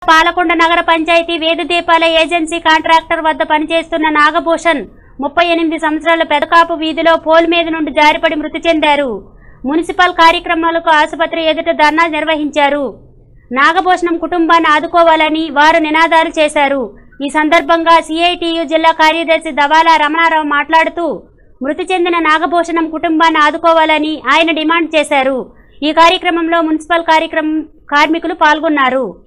పాలకొండ నగర panchayat వేదుదీపాల agency contractor వద్ద పనిచేస్తున్న నాగభూషణ్ 38 సంవత్సరాల పెదకాపు వీధిలో పోల్ మీద నుండి జారిపడి మృతి చెందారు. మున్సిపల్ కార్యక్రమాలకు ఆసుపత్రి ఎదుట ధర్నా నిర్వహించారు. నాగభూషణం కుటుంబాన్ని ఆదుకోవాలని వారు నినాదాలు చేశారు. ఈ సందర్భంగా సిఐటియు జిల్లా కార్యదర్శి దవాలా రమణారావు మాట్లాడుతూ మృతి చెందిన నాగభూషణం కుటుంబాన్ని ఆదుకోవాలని ఆయన డిమాండ్ చేశారు. ఈ కార్యక్రమంలో మున్సిపల్ కార్మికులు పాల్గొన్నారు.